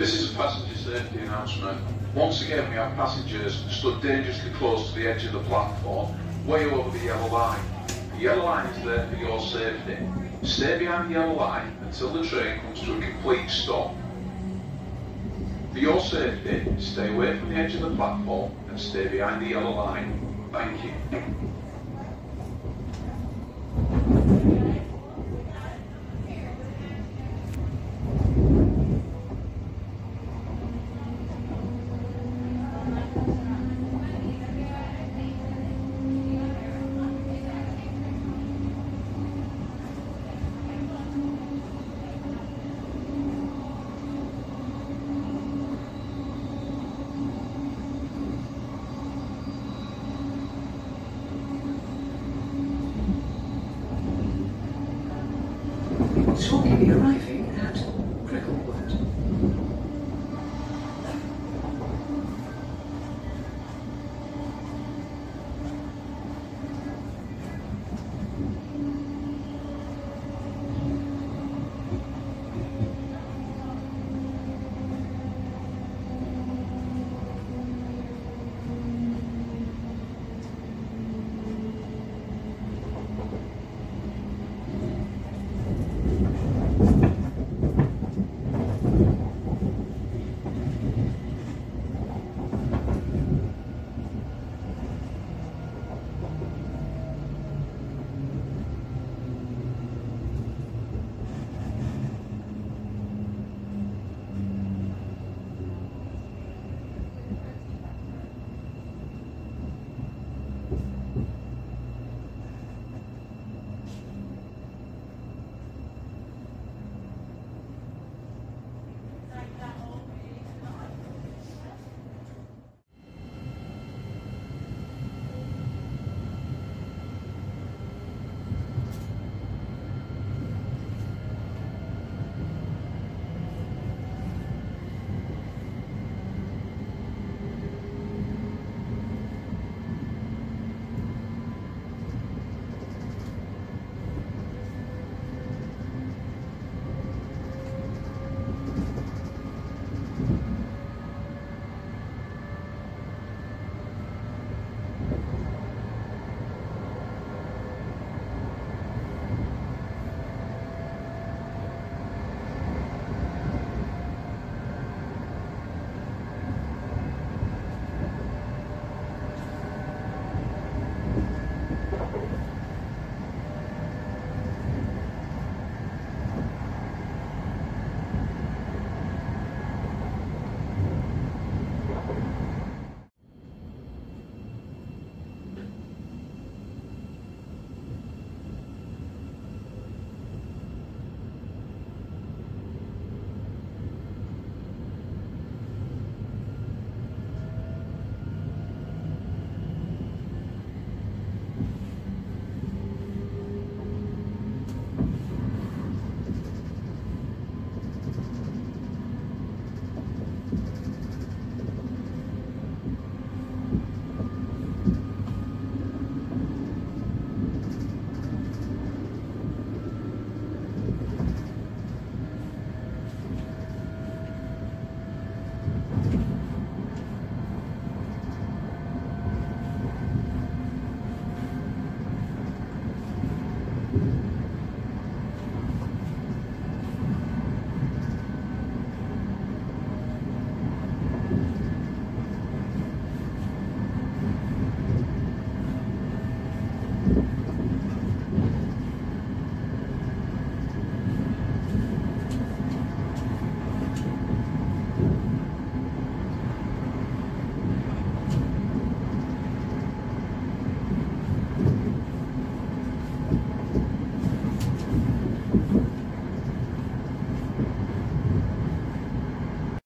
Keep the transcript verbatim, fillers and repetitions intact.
This is a passenger safety announcement. Once again, we have passengers stood dangerously close to the edge of the platform, way over the yellow line. The yellow line is there for your safety. Stay behind the yellow line until the train comes to a complete stop. For your safety, stay away from the edge of the platform and stay behind the yellow line. Thank you. Shortly be arriving at Cricklewood. Thank you.